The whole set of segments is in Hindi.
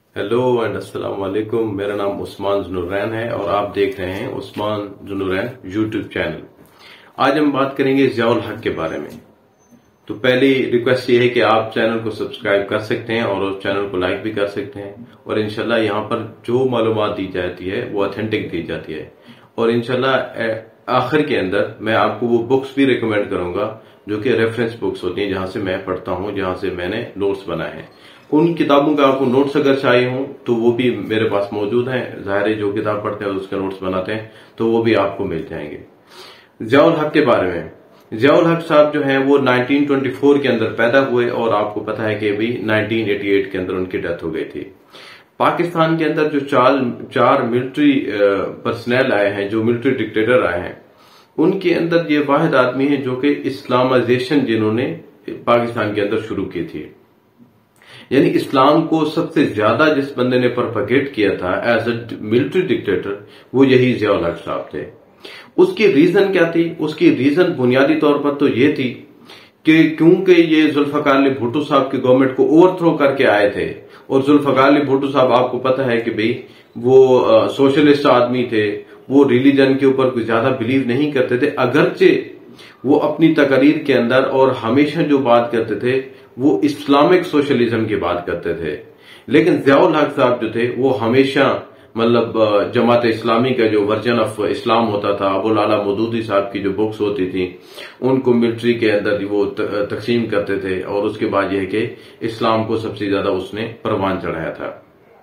हेलो एंड अस्सलाम वालेकुम। मेरा नाम उस्मान जुनूरैन है और आप देख रहे हैं उस्मान जुनूरैन यूट्यूब चैनल। आज हम बात करेंगे ज़ियाउल हक के बारे में। तो पहली रिक्वेस्ट ये है कि आप चैनल को सब्सक्राइब कर सकते हैं और उस चैनल को लाइक भी कर सकते हैं। और इंशाल्लाह यहाँ पर जो मालूमात दी जाती है वो ऑथेंटिक दी जाती है। और इंशाल्लाह आखिर के अंदर मैं आपको वो बुक्स भी रिकमेंड करूंगा जो कि रेफरेंस बुक्स होती हैं, जहां से मैं पढ़ता हूं, जहां से मैंने नोट्स बनाए हैं। उन किताबों का आपको नोट्स अगर चाहिए हो तो वो भी मेरे पास मौजूद हैं। जाहिर है जो किताब पढ़ते हैं उसके नोट्स बनाते हैं तो वो भी आपको मिल जाएंगे। ज़ियाउल हक के बारे में, ज़ियाउल हक साहब जो हैं वो 1924 के अंदर पैदा हुए और आपको पता है कि भी 1988 के अंदर उनकी डेथ हो गई थी। पाकिस्तान के अंदर जो चार मिलिट्री पर्सनल आए हैं, जो मिलिट्री डिक्टेटर आए हैं, उनके अंदर ये वाहिद आदमी है जो कि इस्लामाइजेशन जिन्होंने पाकिस्तान के अंदर शुरू की थी। यानी इस्लाम को सबसे ज्यादा जिस बंदे ने प्रोपेगेट किया था एज ए मिलिट्री डिक्टेटर, वो यही ज़ियाउल हक साहब थे। उसकी रीजन क्या थी? उसकी रीजन बुनियादी तौर पर तो ये थी कि क्योंकि ये जुल्फकार अली भुट्टो साहब की गवर्नमेंट को ओवरथ्रो करके आए थे। और जुल्फकार अली भुट्टो साहब आपको पता है कि भाई वो सोशलिस्ट आदमी थे, वो रिलीजन के ऊपर कुछ ज्यादा बिलीव नहीं करते थे। अगरचे वो अपनी तकरीर के अंदर और हमेशा जो बात करते थे वो इस्लामिक सोशलिज्म की बात करते थे, लेकिन ज़ियाउल हक साहब जो थे वो हमेशा मतलब जमात इस्लामी का जो वर्जन ऑफ इस्लाम होता था, अबुल आला मौदूदी साहब की जो बुक्स होती थी उनको मिलिट्री के अंदर वो तकसीम करते थे। और उसके बाद यह कि इस्लाम को सबसे ज्यादा उसने परवान चढ़ाया था।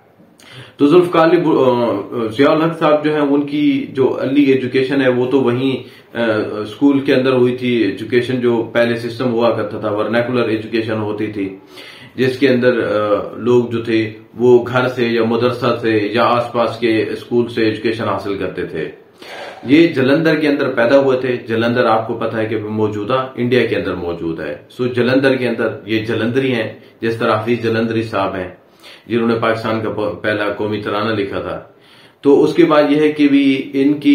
तो जुल्फकार अली ज़ियाउल हक साहब जो है उनकी जो अर्ली एजुकेशन है वो तो वहीं स्कूल के अंदर हुई थी। एजुकेशन जो पहले सिस्टम हुआ करता था वर्नैकुलर एजुकेशन होती थी, जिसके अंदर लोग जो थे वो घर से या मदरसा से या आसपास के स्कूल से एजुकेशन हासिल करते थे। ये जलंधर के अंदर पैदा हुए थे। जलंधर आपको पता है कि मौजूदा इंडिया के अंदर मौजूद है। सो जलंधर के अंदर ये जलंधरी हैं, जिस तरह हाफिज जलंधरी साहब हैं जिन्होंने पाकिस्तान का पहला कौमी तराना लिखा था। तो उसके बाद यह है कि भी इनकी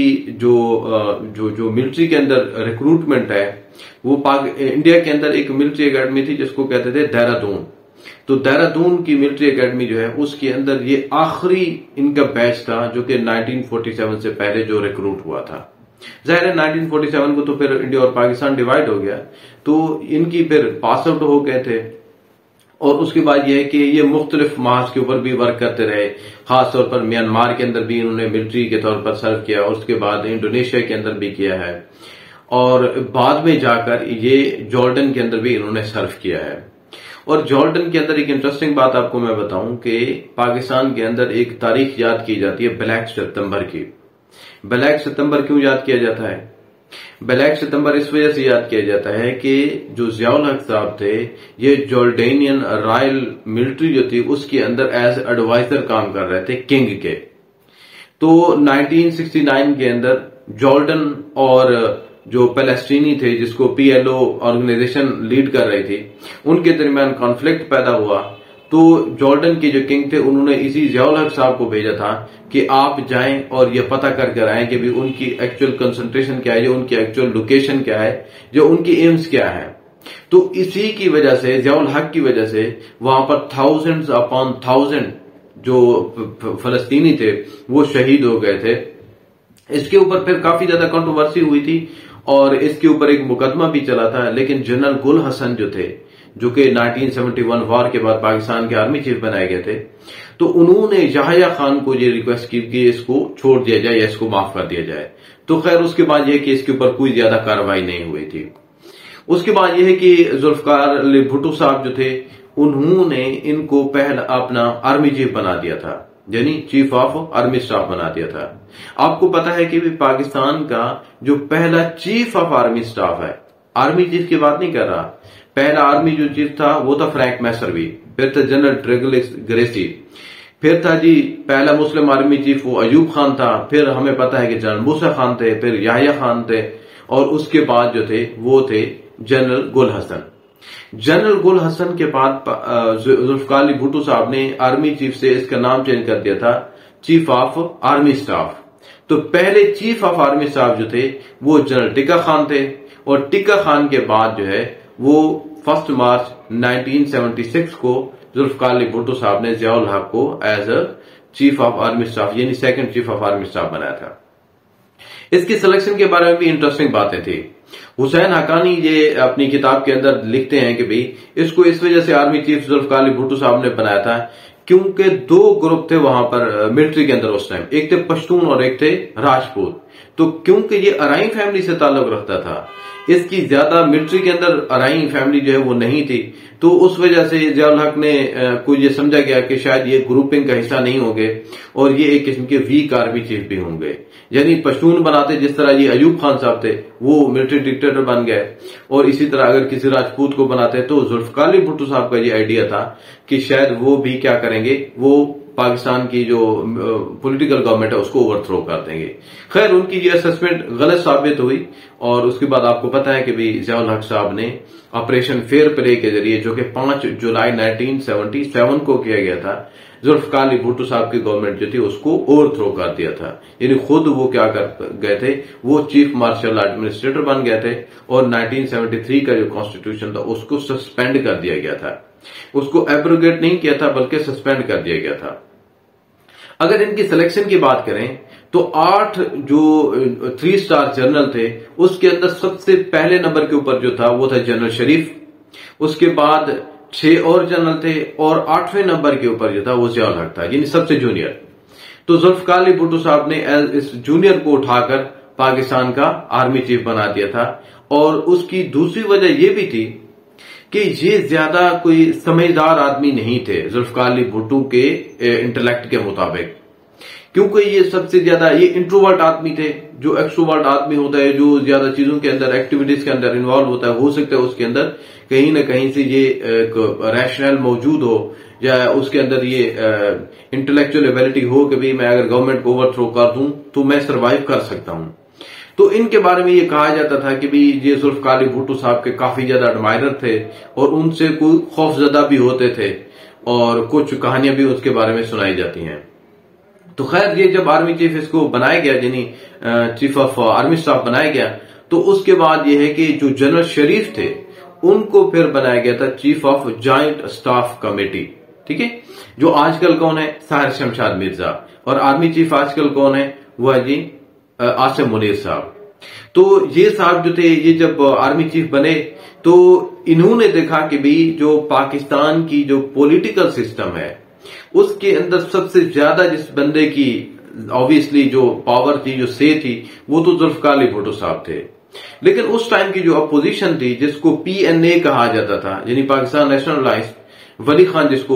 जो मिलिट्री के अंदर रिक्रूटमेंट है वो इंडिया के अंदर एक मिलिट्री एकेडमी थी जिसको कहते थे देहरादून। तो देहरादून की मिलिट्री एकेडमी जो है उसके अंदर ये आखिरी इनका बैच था जो कि 1947 से पहले जो रिक्रूट हुआ था। जाहिर है 1947 को तो फिर इंडिया और पाकिस्तान डिवाइड हो गया, तो इनकी फिर पास आउट हो गए थे। और उसके बाद यह है कि ये मुख्तलिफ मास के ऊपर भी वर्क करते रहे। खासतौर पर म्यांमार के अंदर भी इन्होंने मिलिट्री के तौर पर सर्व किया और उसके बाद इंडोनेशिया के अंदर भी किया है। और बाद में जाकर ये जॉर्डन के अंदर भी इन्होंने सर्व किया है। और जॉर्डन के अंदर एक इंटरेस्टिंग बात आपको मैं बताऊं कि पाकिस्तान के अंदर एक तारीख याद की जाती है ब्लैक सितंबर की। ब्लैक सितंबर क्यों याद किया जाता है? ब्लैक सितंबर इस वजह से याद किया जाता है कि जो ज़ियाउल हक साहब थे ये जॉर्डेनियन रॉयल मिलिट्री जो थी उसके अंदर एज एडवाइजर काम कर रहे थे किंग के। तो 1969 के अंदर जॉर्डन और जो पैलेस्टीनी थे जिसको पीएलओ ऑर्गेनाइजेशन लीड कर रही थी उनके दरमियान कॉन्फ्लिक्ट पैदा हुआ। तो जॉर्डन के जो किंग थे उन्होंने इसी ज़ियाउल हक साहब को भेजा था कि आप जाएं और ये पता करके आएं कि भी उनकी एक्चुअल कंसंट्रेशन क्या है, उनकी एक्चुअल लोकेशन क्या है, जो उनकी एम्स क्या है। तो इसी की वजह से ज़ियाउल हक की वजह से वहां पर थाउजेंड्स अपॉन थाउजेंड जो फलस्तीनी थे वो शहीद हो गए थे। इसके ऊपर फिर काफी ज्यादा कंट्रोवर्सी हुई थी और इसके ऊपर एक मुकदमा भी चला था। लेकिन जनरल गुल हसन जो थे, जो कि 1971 वॉर के बाद पाकिस्तान के आर्मी चीफ बनाए गए थे, तो उन्होंने याहिया खान को ये रिक्वेस्ट की कि इसको छोड़ दिया जाए या इसको माफ कर दिया जाए। तो खैर उसके बाद यह कि इसके ऊपर कोई ज्यादा कार्रवाई नहीं हुई थी। उसके बाद यह है कि जुल्फकार अली भुट्टो साहब जो थे उन्होंने इनको पहला अपना आर्मी चीफ बना दिया था, यानी चीफ ऑफ आर्मी स्टाफ बना दिया था। आपको पता है कि भी पाकिस्तान का जो पहला चीफ ऑफ आर्मी स्टाफ है, आर्मी चीफ की बात नहीं कर रहा, पहला आर्मी जो चीफ था वो था फ्रैंक मैसरवी, फिर था जनरल ट्रेगलिस ग्रेसी, फिर था जी पहला मुस्लिम आर्मी चीफ वो अयूब खान था, फिर हमें पता है कि जनरल मूसा खान थे, फिर याहिया खान थे, और उसके बाद जो थे वो थे जनरल गुल हसन। जनरल गुल हसन के बाद जुल्फकार अली भुट्टो साहब ने आर्मी चीफ से इसका नाम चेंज कर दिया था चीफ ऑफ आर्मी स्टाफ। तो पहले चीफ ऑफ आर्मी स्टाफ जो थे वो जनरल टिक्का खान थे, और टिक्का खान के बाद जो है वो 1 मार्च 1976 को जुल्फकार अली भुट्टो साहब ने जियाउल हक को as a chief of army staff यानी second chief of army staff बनाया था। इसकी सिलेक्शन के बारे में भी इंटरेस्टिंग बातें थी। हुसैन हक्कानी ये अपनी किताब के अंदर लिखते हैं कि भाई इसको इस वजह से आर्मी चीफ जुल्फकार अली भुट्टो साहब ने बनाया था क्योंकि दो ग्रुप थे वहां पर मिलिट्री के अंदर उस टाइम, एक थे पश्तून और एक थे राजपूत। तो क्योंकि ये अराई फैमिली से ताल्लुक रखता था, इसकी ज्यादा मिलिट्री के अंदर अराई फैमिली जो है वो नहीं थी, तो उस वजह से जियाउल हक ने को ये समझा गया कि शायद ये ग्रुपिंग का हिस्सा नहीं होंगे और ये एक किस्म के वीक आर्मी चीफ भी होंगे। यानी पश्तून बनाते जिस तरह ये अयूब खान साहब थे वो मिलिट्री डिक्टेटर बन गए, और इसी तरह अगर किसी राजपूत को बनाते तो जुल्फकार अली भुट्टो साहब का ये आइडिया था कि शायद वो भी क्या करेंगे, वो पाकिस्तान की जो पॉलिटिकल गवर्नमेंट है उसको ओवरथ्रो कर देंगे। खैर उनकी ये असेसमेंट गलत साबित हुई और उसके बाद आपको पता है कि भी जियाउल हक साहब ने ऑपरेशन फेयर प्ले के जरिए, जो कि 5 जुलाई 1977 को किया गया था, जुल्फकार अली भुट्टो साहब की गवर्नमेंट जो थी उसको ओवरथ्रो कर दिया था। यानी खुद वो क्या कर गए थे, वो चीफ मार्शल एडमिनिस्ट्रेटर बन गए थे और 1973 का जो कॉन्स्टिट्यूशन था उसको सस्पेंड कर दिया गया था। उसको एब्रोगेट नहीं किया था बल्कि सस्पेंड कर दिया गया था। अगर इनकी सिलेक्शन की बात करें तो 8 जो 3 स्टार जनरल थे उसके अंदर सबसे पहले नंबर के ऊपर जो था वो था जनरल शरीफ, उसके बाद 6 और जनरल थे और 8वें नंबर के ऊपर जो था वो जियाउल हक था, यानी सबसे जूनियर। तो जुल्फकार अली भुट्टो साहब ने इस जूनियर को उठाकर पाकिस्तान का आर्मी चीफ बना दिया था। और उसकी दूसरी वजह यह भी थी कि ये ज्यादा कोई समझदार आदमी नहीं थे जुल्फकार अली भुट्टो के इंटेलेक्ट के मुताबिक, क्योंकि ये सबसे ज्यादा ये इंट्रोवर्ट आदमी थे। जो एक्सट्रोवर्ट आदमी होता है, जो ज्यादा चीजों के अंदर एक्टिविटीज के अंदर इन्वॉल्व होता है, हो सकता है उसके अंदर कहीं ना कहीं से ये रैशनल मौजूद हो या उसके अंदर ये इंटेलेक्चुअल एबिलिटी हो कि भाई मैं अगर गवर्नमेंट को ओवरथ्रो कर दूं तो मैं सर्वाइव कर सकता हूं। तो इनके बारे में ये कहा जाता था कि भी ये जुल्फकार अली भुट्टो साहब के काफी ज्यादा एडमायरर थे और उनसे कोई खौफजदा भी होते थे और कुछ कहानियां भी उसके बारे में सुनाई जाती हैं। तो खैर ये जब आर्मी चीफ इसको बनाया गया, यानी चीफ ऑफ आर्मी स्टाफ बनाया गया, तो उसके बाद ये है कि जो जनरल शरीफ थे उनको फिर बनाया गया था chief of joint staff committee. ठीक है, जो आजकल कौन है, साहिर शमशाद मिर्जा, और आर्मी चीफ आजकल कौन है, वो है जी आसिम मुनीर साहब। तो ये साहब जो थे ये जब आर्मी चीफ बने तो इन्होंने देखा कि भी जो पाकिस्तान की जो पॉलिटिकल सिस्टम है उसके अंदर सबसे ज्यादा जिस बंदे की ऑब्वियसली जो पावर थी, जो से थी, वो तो जुल्फकार अली भुट्टो साहब थे। लेकिन उस टाइम की जो अपोजिशन थी जिसको PNA कहा जाता था, यानी पाकिस्तान नेशनल अलायंस, वली खान जिसको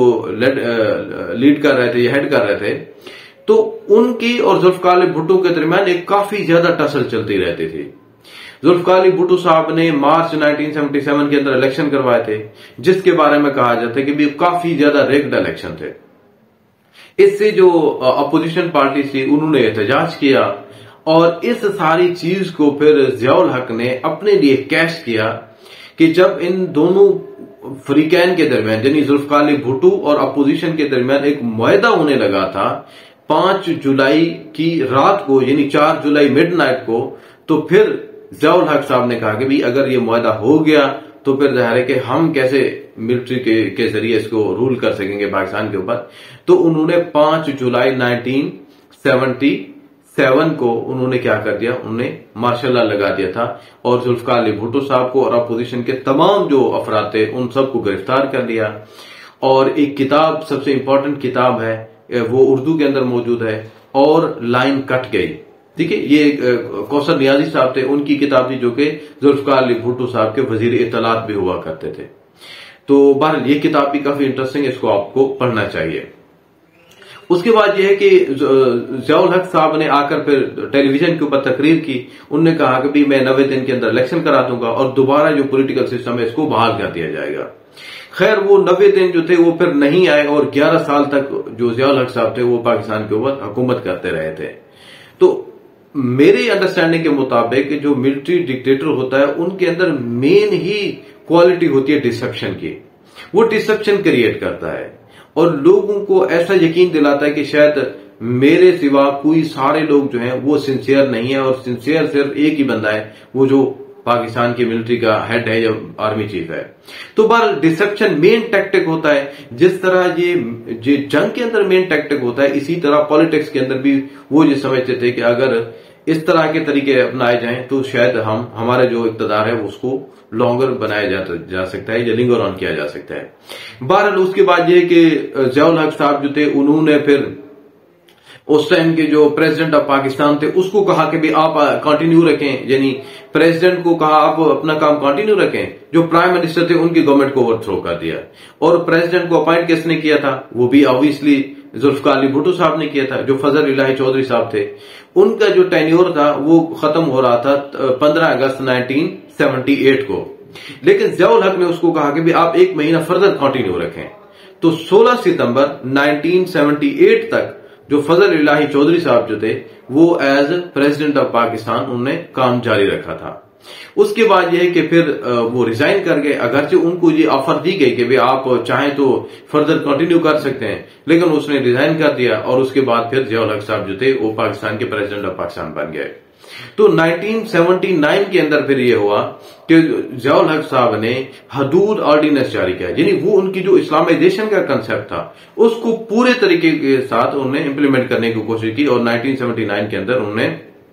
लीड कर रहे थे या हेड कर रहे थे, तो उनकी और जुल्फकार अली भुट्टो के दरमियान एक काफी ज्यादा टसल चलती रहती थी। जुल्फकार अली भुट्टो साहब ने मार्च 1977 के अंदर इलेक्शन करवाए थे जिसके बारे में कहा जाता है कि भी काफी ज्यादा रिग्ड इलेक्शन थे। इससे जो अपोजिशन पार्टी थी उन्होंने एहतजाज किया और इस सारी चीज को फिर जियाउल हक ने अपने लिए कैश किया कि जब इन दोनों फरीकैन के दरमियान यानी जुल्फकार अली भुट्टो और अपोजिशन के दरमियान एक मुआहदा होने लगा था 5 जुलाई की रात को, यानी 4 जुलाई मिडनाइट को, तो फिर जियाउल हक साहब ने कहा कि भाई अगर ये मुआहदा हो गया तो फिर जाहिर है कि हम कैसे मिलिट्री के जरिए इसको रूल कर सकेंगे पाकिस्तान के ऊपर। तो उन्होंने 5 जुलाई 1977 को उन्होंने क्या कर दिया, उन्होंने मार्शल लॉ लगा दिया था और जुल्फकार अली भुट्टो साहब को और अपोजिशन के तमाम जो अफराद थे उन सबको गिरफ्तार कर लिया। और एक किताब, सबसे इंपॉर्टेंट किताब है, वो उर्दू के अंदर मौजूद है, और लाइन कट गई। ठीक है, ये कौसर नियाजी साहब थे, उनकी किताब थी जो कि जुल्फकार अली भुट्टो साहब के वजीर इत्तलात भी हुआ करते थे। तो बहरहाल ये किताब भी काफी इंटरेस्टिंग है, इसको आपको पढ़ना चाहिए। उसके बाद यह है कि जियाउल हक साहब ने आकर फिर टेलीविजन के ऊपर तकरीर की। उन्होंने कहा कि भी मैं 90 दिन के अंदर इलेक्शन करा दूंगा और दोबारा जो पॉलिटिकल सिस्टम है इसको बहाल कर दिया जाएगा। खैर वो 90 दिन जो थे वो फिर नहीं आए और 11 साल तक जो जियाउल हक साहब थे वो पाकिस्तान के ऊपर हुकूमत करते रहे थे। तो मेरे अंडरस्टैंडिंग के मुताबिक जो मिलिट्री डिक्टेटर होता है उनके अंदर मेन ही क्वालिटी होती है डिसेप्शन की। वो डिसेप्शन क्रिएट करता है और लोगों को ऐसा यकीन दिलाता है कि शायद मेरे सिवा कोई सारे लोग जो हैं वो सिंसियर नहीं है और सिंसियर सिर्फ एक ही बंदा है, वो जो पाकिस्तान की मिलिट्री का हेड है या आर्मी चीफ है। तो बहरहाल डिसेप्शन मेन टैक्टिक होता है। जिस तरह ये जंग के अंदर मेन टैक्टिक होता है, इसी तरह पॉलिटिक्स के अंदर भी वो ये समझते थे कि अगर इस तरह के तरीके अपनाए जाएं तो शायद हमारा जो इक़्तिदार है उसको लॉन्गर बनाया जा सकता है या लिंगर ऑन किया जा सकता है। बहरहाल उसके बाद ये कि ज़ियाउल हक साहब जो थे उन्होंने फिर उस टाइम के जो प्रेसिडेंट ऑफ पाकिस्तान थे उसको कहा कि भी आप कंटिन्यू रखें, यानी प्रेसिडेंट को कहा आप अपना काम कंटिन्यू रखें। जो प्राइम मिनिस्टर थे उनकी गवर्नमेंट को ओवरथ्रो कर दिया और प्रेसिडेंट को अपॉइंट किसने किया था, वो भी ऑब्वियसली जुल्फिकार अली भुट्टो साहब ने किया था, जो फजल इलाही चौधरी साहब थे। उनका जो टेन्योर था वो खत्म हो रहा था 15 अगस्त 1978 को, लेकिन ज़ियाउल हक ने उसको कहा कि भी आप एक महीना फर्दर कंटिन्यू रखें। तो 16 सितंबर 1978 तक जो फजल इलाही चौधरी साहब जो थे वो एज प्रेसिडेंट ऑफ पाकिस्तान उन्होंने काम जारी रखा था। उसके बाद यह है कि फिर वो रिजाइन कर गए, अगरचे उनको ये ऑफर दी गई कि भाई आप चाहें तो फर्दर कंटिन्यू कर सकते हैं, लेकिन उसने रिजाइन कर दिया और उसके बाद फिर ज़ियाउल हक साहब जो थे वो पाकिस्तान के प्रेसिडेंट ऑफ पाकिस्तान बन गए। तो 1979 के अंदर फिर यह हुआ कि ज़ियाउल हक साहब ने हदूद ऑर्डिनेंस जारी किया, यानी वो उनकी जो इस्लामाइजेशन का कंसेप्ट था उसको पूरे तरीके के साथ उन्होंने इंप्लीमेंट करने की कोशिश की और 1979 के अंदर उन्होंने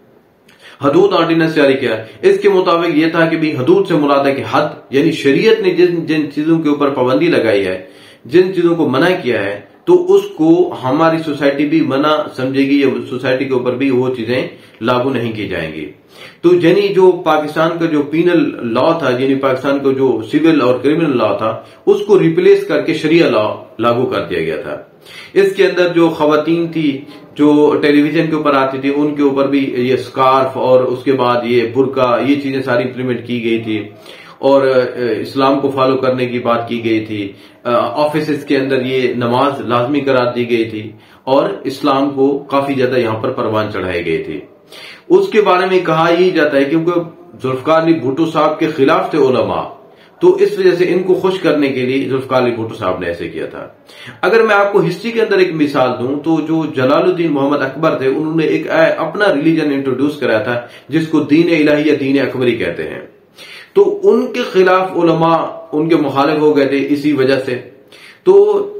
हदूद ऑर्डिनेंस जारी किया। इसके मुताबिक यह था कि भी हदूद से मुराद है कि हद, यानी शरीयत ने जिन चीजों के ऊपर पाबंदी लगाई है, जिन चीजों को मना किया है, तो उसको हमारी सोसाइटी भी मना समझेगी या सोसाइटी के ऊपर भी वो चीजें लागू नहीं की जाएंगी। तो यानी जो पाकिस्तान का जो पीनल लॉ था, यानी पाकिस्तान का जो सिविल और क्रिमिनल लॉ था, उसको रिप्लेस करके शरिया लॉ लागू कर दिया गया था। इसके अंदर जो खवातीन थी जो टेलीविजन के ऊपर आती थी उनके ऊपर भी ये स्कार्फ और उसके बाद ये बुर्का, ये चीजें सारी इंप्लीमेंट की गई थी और इस्लाम को फॉलो करने की बात की गई थी। ऑफिस के अंदर ये नमाज लाजमी करार दी गई थी और इस्लाम को काफी ज्यादा यहाँ पर परवान चढ़ाई गई थी। उसके बारे में कहा यही जाता है क्योंकि जुल्फिकार अली भुट्टो साहब के खिलाफ थे उलमा, तो इस वजह से इनको खुश करने के लिए जुल्फिकार अली भुट्टो साहब ने ऐसे किया था। अगर मैं आपको हिस्ट्री के अंदर एक मिसाल दूं तो जो जलालुद्दीन मोहम्मद अकबर थे उन्होंने एक अपना रिलीजन इंट्रोड्यूस कराया था जिसको दीन इलाही या दीन अकबरी कहते हैं। तो उनके खिलाफ उलमा उनके मुखालिफ हो गए थे इसी वजह से। तो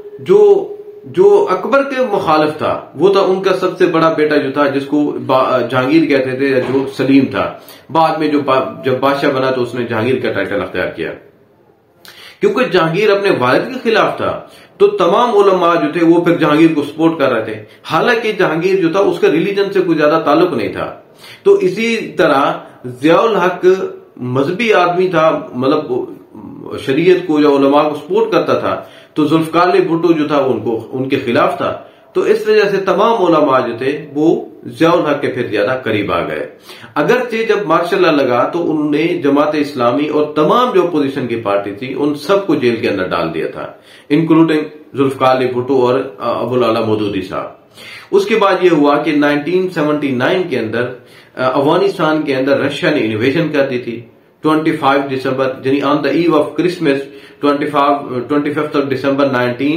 जो अकबर के मुखालिफ था वो था उनका सबसे बड़ा बेटा जो था जिसको जहांगीर कहते थे, जो सलीम था। बाद में जब बादशाह बना तो उसने जहांगीर का टाइटल अख्तियार किया। क्योंकि जहांगीर अपने वालिद के खिलाफ था तो तमाम उलमा जो थे वो फिर जहांगीर को सपोर्ट कर रहे थे, हालांकि जहांगीर जो था उसका रिलीजन से कोई ज्यादा ताल्लुक नहीं था। तो इसी तरह ज़ियाउल हक मजहबी आदमी था, मतलब शरीयत को या उलमा को सपोर्ट करता था, तो जुल्फिकार अली भुट्टो जो था उनके खिलाफ था। तो इस वजह से तमाम उलमा जो थे वो ज़ियाउल हक के फिर ज्यादा करीब आ गए। अगरचे जब मार्शल लॉ लगा तो उन्होंने जमात इस्लामी और तमाम जो अपोजिशन की पार्टी थी उन सबको जेल के अंदर डाल दिया था, इंक्लूडिंग जुल्फिकार अली भुट्टो और अबुल आला मौदूदी साहब। उसके बाद यह हुआ कि 1979 के अंदर अफगानिस्तान के अंदर रशिया ने इन्वेजन कर दी थी 25 दिसंबर, यानी on the eve of Christmas 25 दिसंबर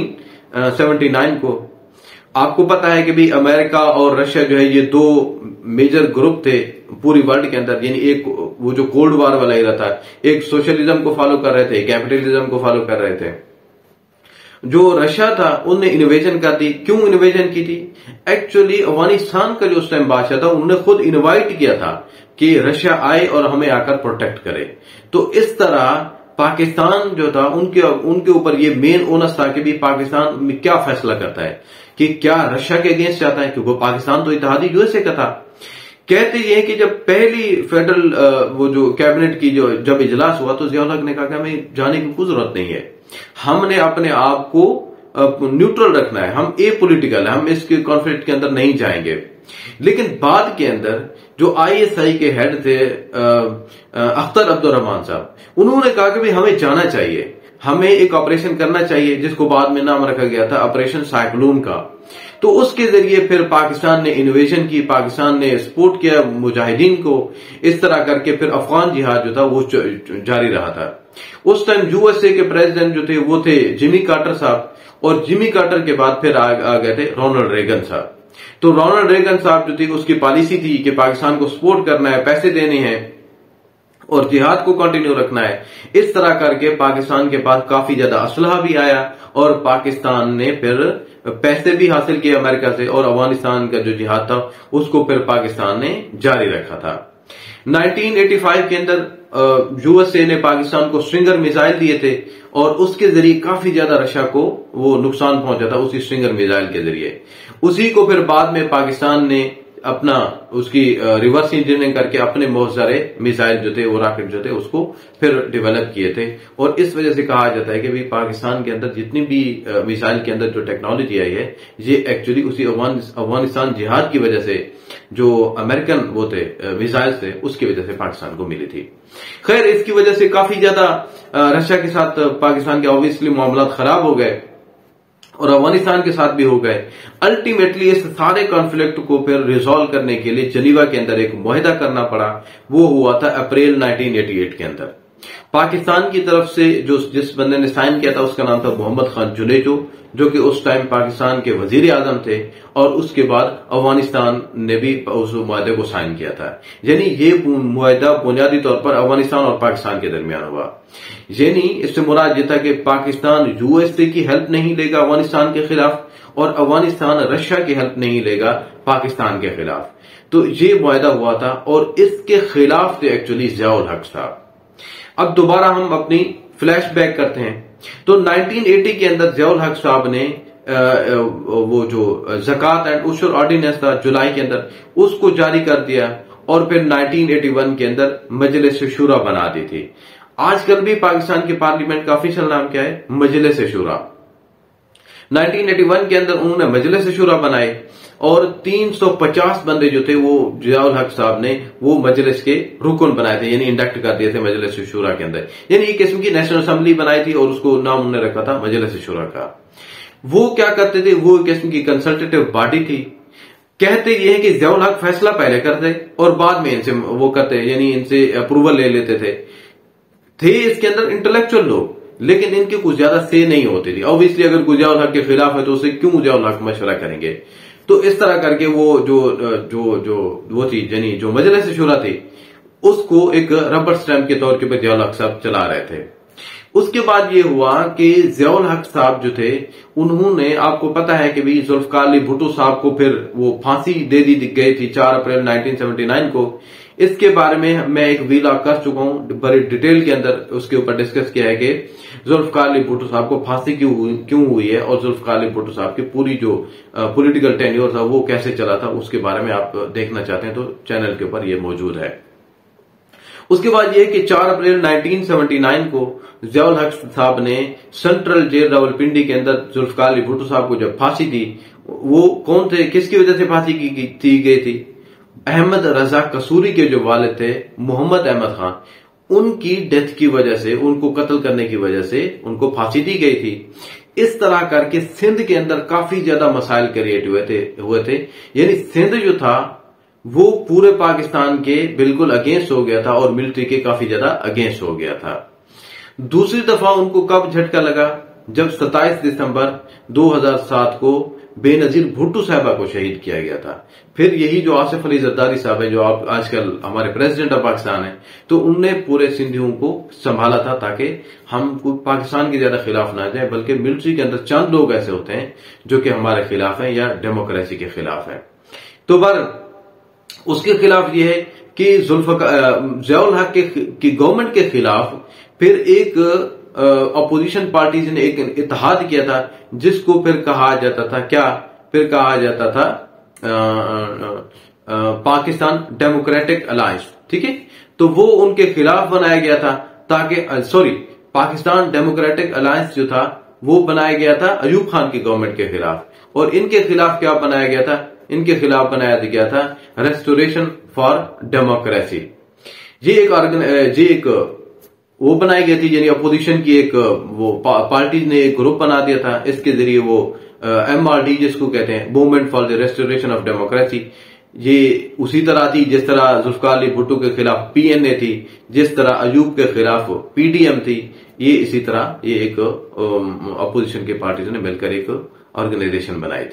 1979 को। आपको पता है कि भी अमेरिका और रशिया जो है ये दो मेजर ग्रुप थे पूरी वर्ल्ड के अंदर, यानी एक वो जो कोल्ड वार वाला एरा था, एक सोशलिज्म को फॉलो कर रहे थे, कैपिटलिज्म को फॉलो कर रहे थे। जो रशिया था उनने इन्वेजन कर दी। क्यों इन्वेजन की थी? एक्चुअली अफगानिस्तान का जो उस टाइम बादशाह था उन्होंने खुद इनवाइट किया था कि रशिया आए और हमें आकर प्रोटेक्ट करे। तो इस तरह पाकिस्तान जो था उनके ऊपर ये मेन ओनस था कि भी पाकिस्तान में क्या फैसला करता है, कि क्या रशिया के अगेंस्ट जाता है, क्योंकि पाकिस्तान तो इत्तेहादी यूएसए का था। कहते ये कि जब पहली फेडरल वो जो कैबिनेट की जब इजलास हुआ तो ज़ियाउल हक ने कहा कि हमें जाने की कोई जरूरत नहीं है, हमने अपने आप को न्यूट्रल रखना है, हम ए पॉलिटिकल है, हम इसके कॉन्फ्लिक्ट के अंदर नहीं जाएंगे। लेकिन बाद के अंदर जो आईएसआई के हेड थे अख्तर अब्दुर्रहमान साहब, उन्होंने कहा कि भाई हमें जाना चाहिए, हमें एक ऑपरेशन करना चाहिए जिसको बाद में नाम रखा गया था ऑपरेशन साइक्लोन का। तो उसके जरिए फिर पाकिस्तान ने इन्वेजन की, पाकिस्तान ने सपोर्ट किया मुजाहिदीन को। इस तरह करके फिर अफगान जिहाद जो था वो जारी रहा था। उस टाइम यूएसए के प्रेसिडेंट जो थे वो थे जिमी कार्टर साहब, और जिमी कार्टर के बाद फिर आ गए थे रोनाल्ड रेगन साहब। तो रोनाल्ड रेगन साहब जो थी उसकी पॉलिसी थी कि पाकिस्तान को सपोर्ट करना है, पैसे देने हैं, और जिहाद को कंटिन्यू रखना है। इस तरह करके पाकिस्तान के पास काफी ज्यादा असलहा भी आया और पाकिस्तान ने फिर पैसे भी हासिल किए अमेरिका से, और अफगानिस्तान का जो जिहाद था उसको फिर पाकिस्तान ने जारी रखा था। 1985 के अंदर यूएसए ने पाकिस्तान को स्ट्रिंगर मिसाइल दिए थे और उसके जरिए काफी ज्यादा रशिया को वो नुकसान पहुंचा था उसी स्ट्रिंगर मिसाइल के जरिए। उसी को फिर बाद में पाकिस्तान ने अपना उसकी रिवर्स इंजीनियरिंग करके अपने बहुत सारे मिसाइल जो थे, वो रॉकेट जो थे, उसको फिर डेवलप किए थे। और इस वजह से कहा जाता है कि भाई पाकिस्तान के अंदर जितनी भी मिसाइल के अंदर जो टेक्नोलॉजी आई है, ये एक्चुअली उसी अफगानिस्तान जिहाद की वजह से, जो अमेरिकन वो थे मिसाइल थे, उसकी वजह से पाकिस्तान को मिली थी। खैर, इसकी वजह से काफी ज्यादा रशिया के साथ पाकिस्तान के ऑब्वियसली मामला खराब हो गए और अफगानिस्तान के साथ भी हो गए। अल्टीमेटली इस सारे कॉन्फ्लिक्ट को फिर रिजॉल्व करने के लिए जनीवा के अंदर एक मुआहदा करना पड़ा। वो हुआ था अप्रैल 1988 के अंदर। पाकिस्तान की तरफ से जिस बंदे ने साइन किया था उसका नाम था मोहम्मद खान जुनेजो, जो कि उस टाइम पाकिस्तान के वजीर आजम थे, और उसके बाद अफगानिस्तान ने भी उस मुआहदे को साइन किया था। यानी ये मुआहदा बुनियादी तौर पर अफगानिस्तान और पाकिस्तान के दरमियान हुआ। यानी इससे मुराद ये था कि पाकिस्तान यूएसए की हेल्प नहीं लेगा अफगानिस्तान के खिलाफ और अफगानिस्तान रशिया की हेल्प नहीं लेगा पाकिस्तान के खिलाफ। तो ये मुआहदा हुआ था और इसके खिलाफ थे एक्चुअली जियाउल हक साहब। अब दोबारा हम अपनी फ्लैशबैक करते हैं। तो 1980 के अंदर जियाउल हक साहब ने वो जो ज़कात एंड उशर ऑर्डिनेंस था जुलाई के अंदर, उसको जारी कर दिया और फिर 1981 के अंदर मजलिस शूरा बना दी थी। आजकल भी पाकिस्तान के पार्लियामेंट का ऑफिशियल नाम क्या है? मजलिस शूरा। 1981 के अंदर उन्होंने मजलिस शूरा बनाए और 350 बंदे जो थे वो जियाउल हक साहब ने वो मजलिस के रुकन बनाए थे, यानी इंडक्ट कर दिए थे मजलिस शूरा के अंदर। यानी एक किस्म की नेशनल असेंबली बनाई थी और उसको नाम उन्होंने रखा था मजलिस शूरा का। वो क्या करते थे? वो एक किस्म की कंसल्टेटिव बॉडी थी। कहते ये है कि जियाउल हक फैसला पहले करते और बाद में इनसे वो करते, यानी इनसे अप्रूवल ले लेते थे इसके अंदर इंटेलेक्चुअल लोग, लेकिन इनके कुछ ज्यादा से नहीं होती थी। ऑब्वियसली अगर कोई जियाउल हक के खिलाफ है तो उससे क्यों जियाउल हक मशवरा करेंगे। तो इस तरह करके वो वो थी, यानी जो मजलिस शूरा थी, उसको एक रबर स्टैंप के तौर के जियाउल हक साहब चला रहे थे। उसके बाद ये हुआ कि जियाउल हक साहब जो थे, उन्होंने, आपको पता है कि भी जुल्फकार अली भुट्टो साहब को फिर वो फांसी दे दी गई थी 4 अप्रैल 1979 को। इसके बारे में मैं एक वीडियो कर चुका हूं, बड़ी डिटेल के अंदर उसके ऊपर डिस्कस किया है कि जुल्फकार अली भुट्टो साहब को फांसी क्यों हुई है और जुल्फकार अली भुट्टो साहब की पूरी जो पॉलिटिकल टेन्योर था वो कैसे चला था, उसके बारे में आप देखना चाहते हैं तो चैनल के ऊपर ये मौजूद है। उसके बाद ये कि 4 अप्रैल 1979 को जियाउल हक साहब ने सेंट्रल जेल रावलपिंडी के अंदर जुल्फकार अली भुट्टो साहब को जब फांसी दी, वो कौन थे, किसकी वजह से फांसी की गई थी? अहमद रजा कसूरी के जो वालिद थे मोहम्मद अहमद खान, उनकी डेथ की वजह से, उनको कत्ल करने की वजह से उनको फांसी दी गई थी। इस तरह करके सिंध के अंदर काफी ज्यादा मसाइल क्रिएट हुए थे। यानी सिंध जो था वो पूरे पाकिस्तान के बिल्कुल अगेंस्ट हो गया था और मिलिट्री के काफी ज्यादा अगेंस्ट हो गया था। दूसरी दफा उनको कब झटका लगा? जब 27 दिसंबर 2007 को बेनजीर भुट्टो साहबा को शहीद किया गया था। फिर यही जो आसिफ अली जरदारी साहब है, जो आप आजकल हमारे प्रेसिडेंट ऑफ पाकिस्तान है, तो उनने पूरे सिंधियों को संभाला था ताकि हम पाकिस्तान के ज्यादा खिलाफ ना जाए, बल्कि मिलिट्री के अंदर चंद लोग ऐसे होते हैं जो कि हमारे खिलाफ हैं या डेमोक्रेसी के खिलाफ है। तो उसके खिलाफ यह है कि जियाउल हक की गवर्नमेंट के खिलाफ फिर एक अपोजिशन पार्टीज ने एक इत्तेहाद किया था, जिसको फिर कहा जाता था क्या? फिर कहा जाता था पाकिस्तान डेमोक्रेटिक अलायंस। ठीक है, तो वो उनके खिलाफ बनाया गया था ताकि पाकिस्तान डेमोक्रेटिक अलायंस जो था वो बनाया गया था अयूब खान की गवर्नमेंट के खिलाफ। और इनके खिलाफ क्या बनाया गया था? इनके खिलाफ बनाया गया था रेस्टोरेशन फॉर डेमोक्रेसी। ये एक वो बनाई गई थी, यानी अपोजिशन की एक वो पार्टी ने एक ग्रुप बना दिया था। इसके जरिए वो MRD जिसको कहते हैं, movement for the restoration of democracy, ये उसी तरह थी जिस तरह जुल्फकार अली भुट्टो के खिलाफ PNA थी, जिस तरह अयूब के खिलाफ PDM थी। ये इसी तरह ये एक अपोजिशन के पार्टीज ने मिलकर एक ऑर्गेनाइजेशन बनाई थी।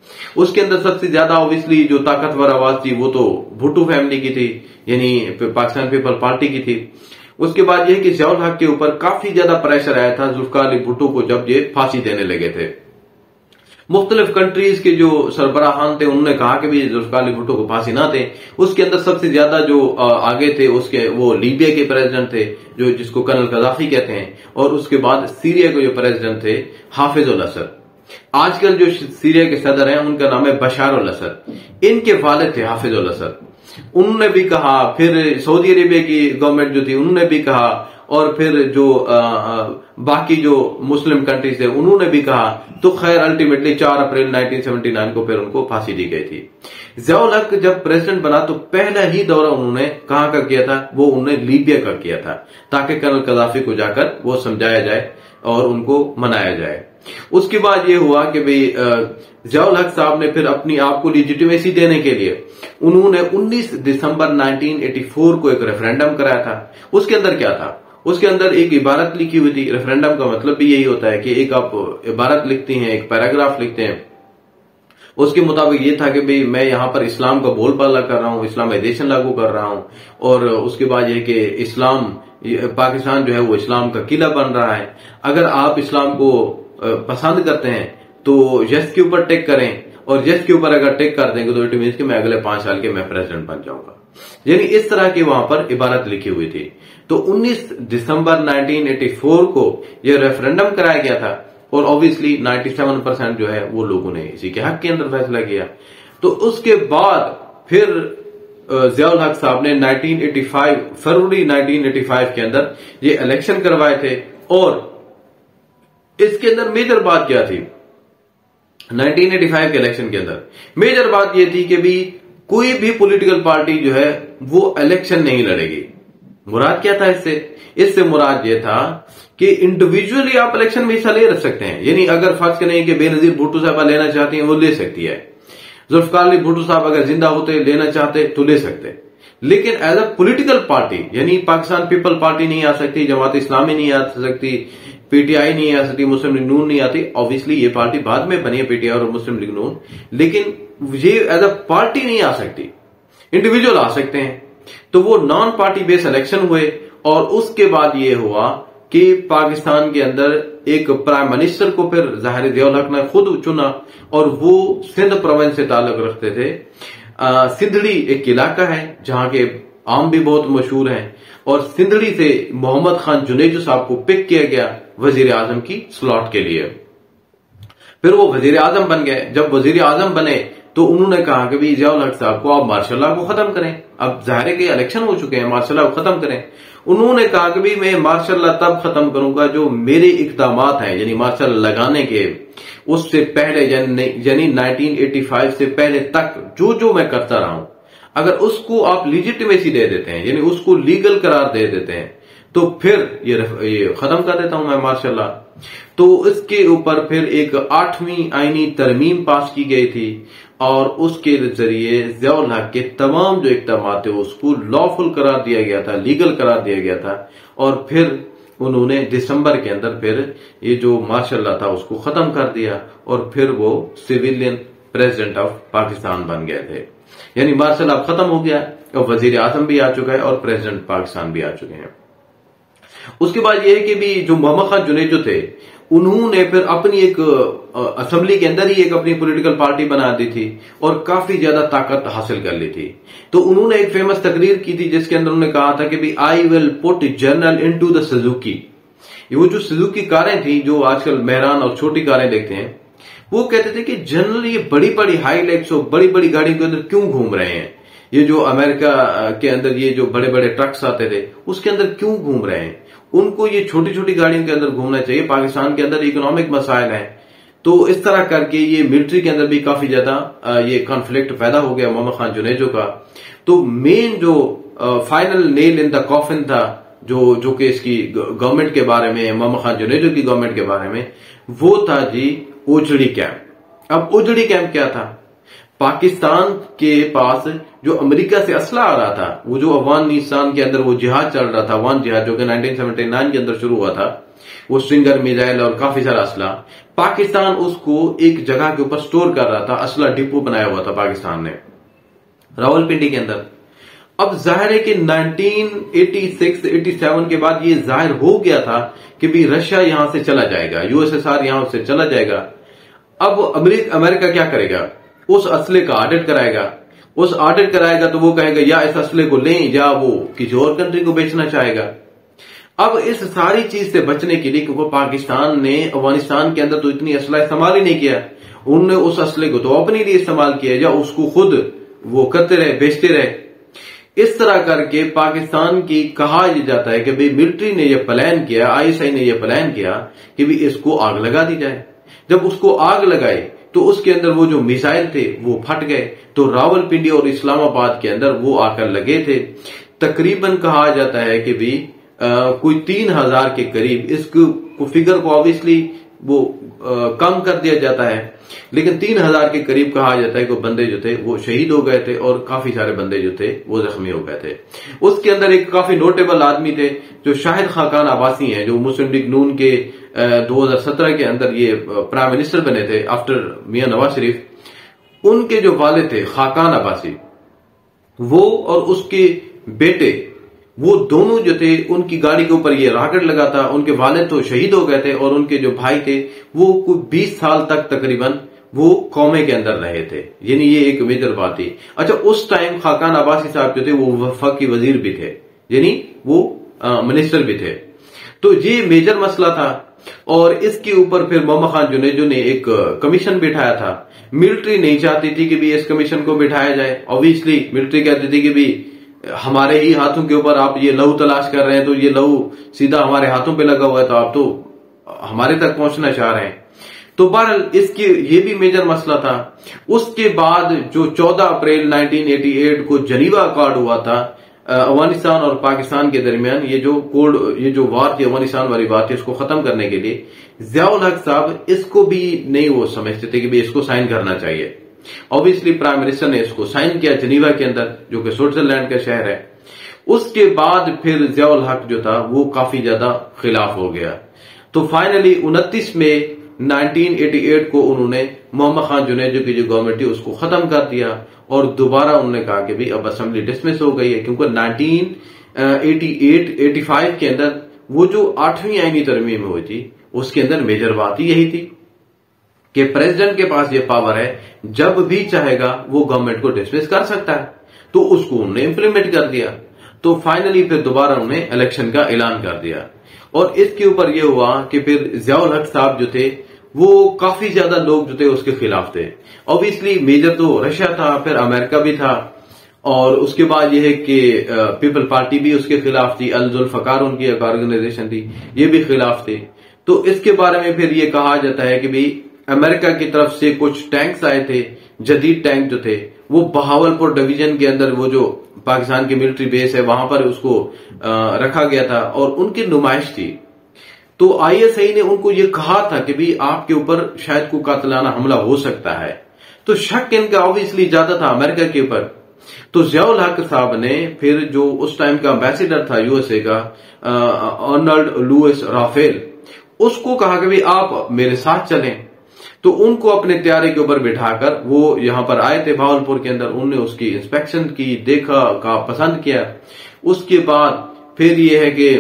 उसके अंदर सबसे ज्यादा ऑब्वियसली जो ताकतवर आवाज थी वो तो भुट्टो फैमिली की थी, यानी पाकिस्तान पीपल पार्टी की थी। उसके बाद यह कि ज़ियाउल हक के ऊपर काफी ज्यादा प्रेशर आया था जुल्फिकार अली भुट्टो को जब ये फांसी देने लगे थे। मुख्तलिफ कंट्रीज के जो सरबराहान थे उन्होंने कहा कि भी जुल्फिकार अली भुट्टो को फांसी ना दें। उसके अंदर सबसे ज्यादा जो आगे थे उसके वो लीबिया के प्रेसिडेंट थे जो जिसको कर्नल कदाफी कहते हैं, और उसके बाद सीरिया के जो प्रेसिडेंट थे हाफिज अल असद। आजकल जो सीरिया के सदर हैं उनका नाम है बशार अल असद, इनके वालिद थे हाफिज अल असद। उन्होंने भी कहा, फिर सऊदी अरेबिया की गवर्नमेंट जो थी उन्होंने भी कहा, और फिर जो बाकी जो मुस्लिम कंट्रीज थे उन्होंने भी कहा। तो खैर अल्टीमेटली 4 अप्रैल 1979 को फिर उनको फांसी दी गई थी। ज़ियाउल हक जब प्रेसिडेंट बना तो पहला ही दौरा उन्होंने कहां का किया था, वो उन्होंने लीबिया का किया था, ताकि कर्नल कदाफी को जाकर वो समझाया जाए और उनको मनाया जाए। उसके बाद ये हुआ कि भाई ज़ियाउल हक साहब ने फिर अपनी आप को लेजिटिमेसी देने के लिए उन्होंने 19 दिसंबर 1984 को एक रेफरेंडम कराया था। उसके अंदर क्या था, उसके अंदर एक इबारत लिखी हुई थी। रेफरेंडम का मतलब भी यही होता है कि एक आप इबारत लिखती हैं, एक पैराग्राफ लिखते हैं। उसके मुताबिक ये था कि भाई मैं यहां पर इस्लाम का बोलबाला कर रहा हूं, इस्लामाइजेशन लागू कर रहा हूं, और उसके बाद ये कि इस्लाम पाकिस्तान जो है वो इस्लाम का किला बन रहा है। अगर आप इस्लाम को पसंद करते हैं तो यस के ऊपर टिक करें, और यस के ऊपर अगर टिक कर देंगे तो इट मीन्स कि मैं अगले 5 साल के मैं प्रेसिडेंट बन जाऊंगा। यानी इस तरह की वहां पर इबारत लिखी हुई थी। तो 19 दिसंबर 1984 को यह रेफरेंडम कराया गया था, और ऑब्वियसली 97% जो है वो लोगों ने इसी के हक के अंदर फैसला किया। तो उसके बाद फिर ज़ियाउल हक साहब ने 1985 फरवरी 1985 के अंदर ये इलेक्शन करवाए थे। और इसके अंदर मेजर बात क्या थी 1985 के इलेक्शन के अंदर? मेजर बात यह थी कि भी कोई भी पॉलिटिकल पार्टी जो है वो इलेक्शन नहीं लड़ेगी। मुराद क्या था इससे मुराद ये था कि इंडिविजुअली आप इलेक्शन में हिस्सा ले सकते हैं। यानी अगर फर्ज करें कि बेनजीर भुट्टो साहबा लेना चाहती हैं वो ले सकती है, जुल्फिकार अली भुट्टो साहब अगर जिंदा होते लेना चाहते तो ले सकते, लेकिन एज अ पॉलिटिकल पार्टी यानी पाकिस्तान पीपल पार्टी नहीं आ सकती, जमात इस्लामी नहीं आ सकती, पीटीआई नहीं आ सकती, मुस्लिम लीग नून नहीं आती। ऑब्वियसली ये पार्टी बाद में बनी है पीटीआई और मुस्लिम लीग नून, लेकिन ये एज अ पार्टी नहीं आ सकती, इंडिविजुअल आ सकते हैं। तो वो नॉन पार्टी बेस्ड इलेक्शन हुए, और उसके बाद ये हुआ कि पाकिस्तान के अंदर एक प्राइम मिनिस्टर को फिर ज़ाहिर ज़ियाउल हक ने खुद चुना, और वो सिंध प्रोविंस से ताल्लुक रखते थे। सिंधड़ी एक इलाका है जहां के आम भी बहुत मशहूर हैं, और सिंधड़ी से मोहम्मद खान जुनेजो साहब को पिक किया गया वजीर आजम की स्लॉट के लिए। फिर वो वजीर आजम बन गए। जब वजीर आजम बने तो उन्होंने कहा कि भाई ज़ियाउल हक साहब को आप मार्शल लॉ को खत्म करें, अब जाहिर है कि इलेक्शन हो चुके हैं, मार्शल लॉ को खत्म करें। उन्होंने कहा कि भाई मैं मार्शल लॉ तब खत्म करूंगा जो मेरे इक़दामात हैं, यानी मार्शल लॉ लगाने के उससे पहले यानी 1985 से पहले तक जो मैं करता रहा हूं, अगर उसको आप लीजिटिमेसी दे देते हैं, यानी उसको लीगल करार दे देते हैं, तो फिर ये खत्म कर देता हूं मैं मार्शल लॉ। तो इसके ऊपर फिर एक 8वीं आईनी तरमीम पास की गई थी, और उसके जरिए ज़ियाउल हक के तमाम जो इक़दामात थे उसको लॉफुल करार दिया गया था, लीगल करार दिया गया था। और फिर उन्होंने दिसंबर के अंदर फिर ये जो मार्शल लॉ था उसको खत्म कर दिया, और फिर वो सिविलियन प्रेसिडेंट ऑफ पाकिस्तान बन गए थे। यानी मार्शल लॉ खत्म हो गया, और वजीर आजम भी आ चुका है, और प्रेसिडेंट पाकिस्तान भी आ चुके हैं। उसके बाद यह है कि भी जो मोहम्मद खान जुनेजो थे उन्होंने फिर अपनी एक असेंबली के अंदर ही एक अपनी पॉलिटिकल पार्टी बना दी थी, और काफी ज्यादा ताकत हासिल कर ली थी। तो उन्होंने एक फेमस तकरीर की थी जिसके अंदर उन्होंने कहा था कि भी I will put general into the Suzuki. वो जो सुजुकी कारें थी जो आजकल मेहरान और छोटी कारें देखते हैं, वो कहते थे कि जनरल ये बड़ी बड़ी हाईलैक्स और बड़ी बड़ी गाड़ियों के अंदर क्यों घूम रहे हैं, ये जो अमेरिका के अंदर ये जो बड़े बड़े ट्रक्स आते थे उसके अंदर क्यों घूम रहे हैं, उनको ये छोटी छोटी गाड़ियों के अंदर घूमना चाहिए। पाकिस्तान के अंदर इकोनॉमिक मसाइल हैं। तो इस तरह करके ये मिलिट्री के अंदर भी काफी ज्यादा ये कॉन्फ्लिक्ट पैदा हो गया मोहम्मद खान जुनेजो का। तो मेन जो final nail in the coffin था जो कि इसकी गवर्नमेंट के बारे में, मोहम्मद खान जुनेजो की गवर्नमेंट के बारे में, वो था जी ओजड़ी कैंप। अब ओजड़ी कैंप क्या था? पाकिस्तान के पास जो अमेरिका से असला आ रहा था, वो जो अफगानिस्तान के अंदर वो जिहाद चल रहा था, अफगान जिहाद जो कि 1979 के अंदर शुरू हुआ था, वो स्ट्रिंगर मिसाइल और काफी सारा असला। पाकिस्तान उसको एक जगह के ऊपर स्टोर कर रहा था, असला डिपो बनाया हुआ था पाकिस्तान ने रावलपिंडी के अंदर। अब जाहिर है कि 1986-87 के बाद ये जाहिर हो गया था कि भी रशिया यहां से चला जाएगा, यूएसएसआर यहां से चला जाएगा। अब अमेरिका क्या करेगा, उस असले का ऑडिट कराएगा। उस ऑडिट कराएगा तो वो कहेगा या इस असले को लें या वो किसी और कंट्री को बेचना चाहेगा। अब इस सारी चीज से बचने के लिए, क्योंकि पाकिस्तान ने अफगानिस्तान के अंदर तो इतनी असला इस्तेमाल ही नहीं किया, उन्होंने उस असले को तो अपने लिए इस्तेमाल किया या उसको खुद वो करते रहे, बेचते रहे। इस तरह करके पाकिस्तान की कहा यह जाता है कि भाई मिलिट्री ने यह प्लान किया, आईएसआई ने यह प्लान किया कि भाई इसको आग लगा दी जाए। जब उसको आग लगाए तो उसके अंदर वो जो मिसाइल थे वो फट गए, तो रावलपिंडी और इस्लामाबाद के अंदर वो आकर लगे थे। तकरीबन कहा जाता है कि भी कोई 3000 के करीब, इसको फिगर को ऑब्वियसली वो कम कर दिया जाता है, लेकिन 3000 के करीब कहा जाता है कि बंदे जो थे वो शहीद हो गए थे और काफी सारे बंदे जो थे वो जख्मी हो गए थे। उसके अंदर एक काफी नोटेबल आदमी थे जो शाहिद खाकान अब्बासी हैं, जो मुस्लिम लीग नून के 2017 के अंदर ये प्राइम मिनिस्टर बने थे आफ्टर मियां नवाज शरीफ। उनके जो वालिद थे खाकान अब्बासी, वो और उसके बेटे, वो दोनों जो थे उनकी गाड़ी के ऊपर ये रॉकेट लगा था। उनके वालिद तो शहीद हो गए थे और उनके जो भाई थे वो कुछ 20 साल तक तकरीबन वो कौमे के अंदर रहे थे, यानी ये एक मेजर बात थी। अच्छा, उस टाइम खाकान अब्बासी साहब जो थे वो वफाकी वजीर भी थे, यानी वो मिनिस्टर भी थे। तो ये मेजर मसला था और इसके ऊपर फिर मोहम्मद खान जुनेजो ने एक कमीशन बिठाया था। मिलिट्री नहीं चाहती थी कि भी इस कमीशन को बिठाया जाए। ऑब्वियसली मिलिट्री कहती थी कि भी हमारे ही हाथों के ऊपर आप ये लहू तलाश कर रहे हैं, तो ये लहू सीधा हमारे हाथों पे लगा हुआ है, तो आप तो हमारे तक पहुंचना चाह रहे हैं। तो बहरहाल इसकी ये भी मेजर मसला था। उसके बाद जो 14 अप्रैल 1988 को जनीवा अकॉर्ड हुआ था अफगानिस्तान और पाकिस्तान के दरमियान, ये जो वार थी, अफगानिस्तान वाली वार थी, उसको खत्म करने के लिए ज़ियाउल हक साहब इसको भी नहीं वो समझते थे कि भी इसको साइन करना चाहिए। ऑब्वियसली प्राइम मिनिस्टर ने इसको साइन किया जनीवा के अंदर, जो कि स्विट्जरलैंड का शहर है। उसके बाद फिर ज़ियाउल हक जो था वो काफी ज्यादा खिलाफ हो गया। तो फाइनली 29 मई 1988 को उन्होंने मोहम्मद खान जुनेजो की जो गवर्नमेंट थी उसको खत्म कर दिया और दोबारा उन्होंने कहा कि भाई अब असेंबली डिसमिस हो गई है, क्योंकि 1988-85 के अंदर वो जो 8वीं आईनी तरमीम हुई थी उसके अंदर मेजर बात ही यही थी कि प्रेसिडेंट के पास ये पावर है, जब भी चाहेगा वो गवर्नमेंट को डिसमिस कर सकता है। तो उसको उन्होंने इंप्लीमेंट कर दिया। तो फाइनली फिर दोबारा उन्होंने इलेक्शन का ऐलान कर दिया और इसके ऊपर यह हुआ कि फिर ज़ियाउल हक साहब जो थे वो काफी ज्यादा लोग जो थे उसके खिलाफ थे। ऑब्वियसली मेजर तो रशिया था, फिर अमेरिका भी था और उसके बाद यह है कि पीपल पार्टी भी उसके खिलाफ थी, अल जुल्फकार उनकी एक ऑर्गेनाइजेशन थी, ये भी खिलाफ थी। तो इसके बारे में फिर ये कहा जाता है कि भाई अमेरिका की तरफ से कुछ टैंक्स आए थे, जदीद टैंक जो थे वो बहावलपुर डिवीजन के अंदर, वो जो पाकिस्तान की मिलिट्री बेस है वहां पर उसको रखा गया था और उनकी नुमाइश थी। तो आईएसआई ने उनको ये कहा था कि भाई आपके ऊपर शायद कोई कातिलाना हमला हो सकता है। तो शक इनका ऑब्वियसली ज्यादा था अमेरिका के ऊपर। तो ज़ियाउल हक साहब ने फिर जो उस टाइम का एम्बेसडर था यूएसए का आर्नल्ड लुइस राफेल, उसको कहा कि भाई आप मेरे साथ चलें। तो उनको अपने त्यारे के ऊपर बिठाकर वो यहां पर आए थे भावलपुर के अंदर। उन्होंने उसकी इंस्पेक्शन की, देखा, का पसंद किया। उसके बाद फिर ये है कि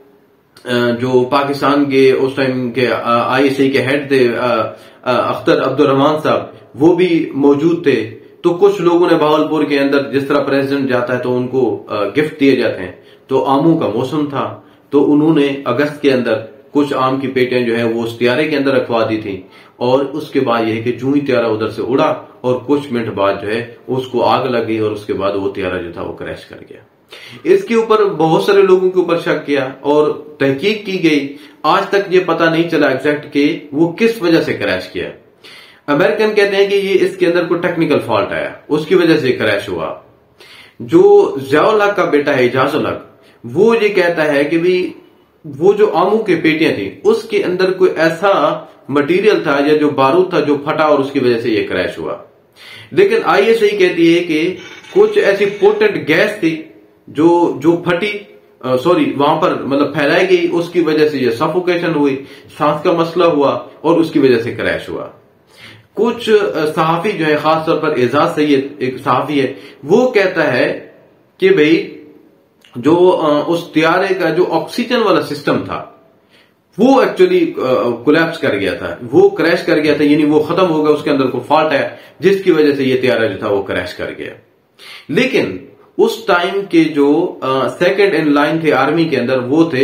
जो पाकिस्तान के उस टाइम के आईएसआई के हेड थे अख्तर अब्दुर्रहमान साहब, वो भी मौजूद थे। तो कुछ लोगों ने भावलपुर के अंदर, जिस तरह प्रेसिडेंट जाता है तो उनको गिफ्ट दिए जाते हैं, तो आमों का मौसम था, तो उन्होंने अगस्त के अंदर कुछ आम की पेटियां जो है वो उस त्यारे के अंदर रखवा दी थी। और उसके बाद यह है कि जूं ही त्यारा उधर से उड़ा और कुछ मिनट बाद जो है उसको आग लग गई और उसके बाद वो त्यारा जो था वो क्रैश कर गया। इसके ऊपर बहुत सारे लोगों के ऊपर शक किया और तहकीक की गई। आज तक ये पता नहीं चला एग्जैक्ट कि वो किस वजह से क्रैश किया। अमेरिकन कहते हैं कि ये इसके अंदर कोई टेक्निकल फॉल्ट आया, उसकी वजह से क्रैश हुआ। जो ज़ियाउल हक का बेटा है इजाजुल हक, वो ये कहता है कि भी वो जो आमू की पेटियां थी उसके अंदर कोई ऐसा मटेरियल था या जो बारूद था जो फटा और उसकी वजह से ये क्रैश हुआ। लेकिन आईएसआई कहती है कि कुछ ऐसी पोटेंट गैस थी जो फटी वहां पर मतलब फैलाई गई, उसकी वजह से ये सफोकेशन हुई, सांस का मसला हुआ और उसकी वजह से क्रैश हुआ। कुछ सहाफी जो है, खासतौर पर एजाज सैयद एक सहाफी है, वो कहता है कि भाई जो उस त्यारे का जो ऑक्सीजन वाला सिस्टम था वो एक्चुअली कोलैप्स कर गया था, वो क्रैश कर गया था, यानी वो खत्म हो गया, उसके अंदर को फॉल्ट है जिसकी वजह से ये त्यारा जो था वो क्रैश कर गया। लेकिन उस टाइम के जो सेकंड इन लाइन थे आर्मी के अंदर, वो थे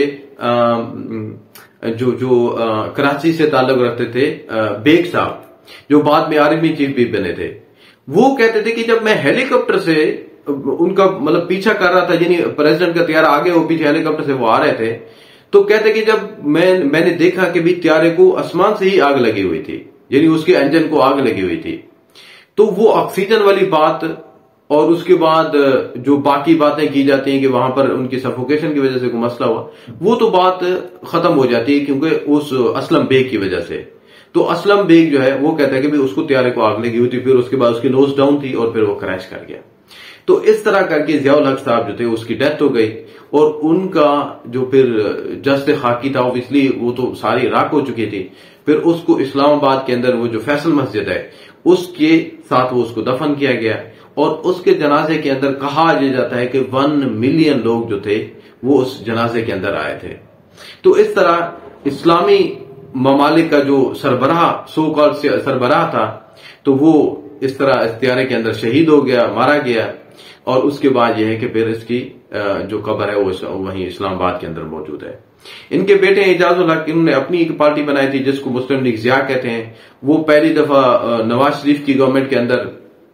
जो कराची से ताल्लुक रखते थे, बेग साहब, जो बाद में आर्मी चीफ भी बने थे। वो कहते थे कि जब मैं हेलीकॉप्टर से उनका मतलब पीछा कर रहा था, यानी प्रेसिडेंट का त्यारा आगे वो पीछे हेलीकॉप्टर से वो आ रहे थे, तो कहते कि जब मैंने देखा कि भी त्यारे को आसमान से ही आग लगी हुई थी, यानी उसके इंजन को आग लगी हुई थी, तो वो ऑक्सीजन वाली बात और उसके बाद जो बाकी बातें की जाती हैं कि वहां पर उनकी सफोकेशन की वजह से कोई मसला हुआ, वो तो बात खत्म हो जाती है क्योंकि उस असलम बेग की वजह से। तो असलम बेग जो है वो कहता है कि भी उसको त्यारे को आग लगी हुई थी, फिर उसके बाद उसकी नोज डाउन थी और फिर वो क्रैश कर गया। तो इस तरह करके जियाउल हक साहब जो थे उसकी डेथ हो गई, और उनका जो फिर जस्ट खाकी था, ऑब्वियसली वो तो सारी राख हो चुकी थी, फिर उसको इस्लामाबाद के अंदर वो जो फैसल मस्जिद है उसके साथ वो उसको दफन किया गया, और उसके जनाजे के अंदर कहा जाता है कि 1 मिलियन लोग जो थे वो उस जनाजे के अंदर आए थे। तो इस तरह इस्लामी ममालिक का जो सरबराह, सो कॉल्ड सरबराह था, तो वो इस तरह इस त्यारे के अंदर शहीद हो गया, मारा गया। और उसके बाद यह है कि फिर इसकी जो कब्र है वो वहीं इस्लामाबाद के अंदर मौजूद है। इनके बेटे एजाजुल हक, इन्होंने अपनी एक पार्टी बनाई थी जिसको मुस्लिम लीग ज़िया कहते हैं। वो पहली दफा नवाज शरीफ की गवर्नमेंट के अंदर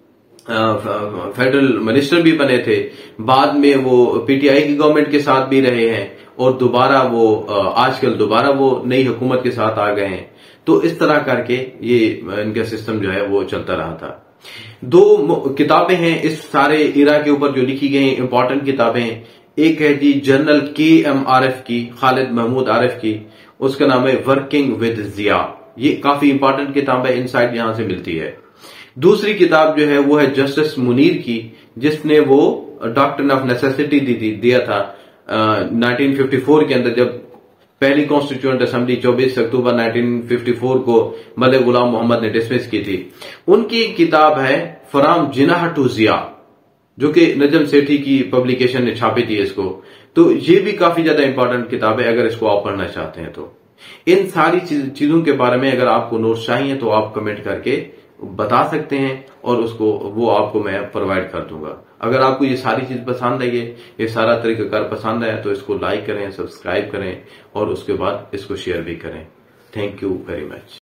फेडरल मिनिस्टर भी बने थे, बाद में वो पीटीआई की गवर्नमेंट के साथ भी रहे हैं, और दोबारा वो आजकल दोबारा वो नई हुकूमत के साथ आ गए हैं। तो इस तरह करके ये इनका सिस्टम जो है वो चलता रहा था। 2 किताबें हैं इस सारे इरा के ऊपर जो लिखी गई इंपॉर्टेंट किताबें। एक है जी जनरल KM आरिफ की, खालिद महमूद आरिफ की, उसका नाम है वर्किंग विद जिया। ये काफी इंपॉर्टेंट किताब है, इनसाइट यहां से मिलती है। दूसरी किताब जो है वो है जस्टिस मुनीर की, जिसने वो डॉक्ट्रिन ऑफ नेसेसिटी दिया था 1954 के अंदर, जब पहली कॉन्स्टिट्यूएंट असेंबली 24 अक्टूबर 1954 को मलिक गुलाम मोहम्मद ने डिसमिस की थी। उनकी किताब है फ्रॉम जिनाह टू जिया, जो कि नजम सेठी की पब्लिकेशन ने छापी थी इसको। तो ये भी काफी ज्यादा इंपॉर्टेंट किताब है अगर इसको आप पढ़ना चाहते हैं तो। इन सारी चीजों के बारे में अगर आपको नोट्स चाहिए तो आप कमेंट करके बता सकते हैं, और उसको वो आपको मैं प्रोवाइड कर दूंगा। अगर आपको ये सारी चीज पसंद आई है, ये सारा तरीकाकार पसंद आया, तो इसको लाइक करें, सब्सक्राइब करें, और उसके बाद इसको शेयर भी करें। Thank you very much.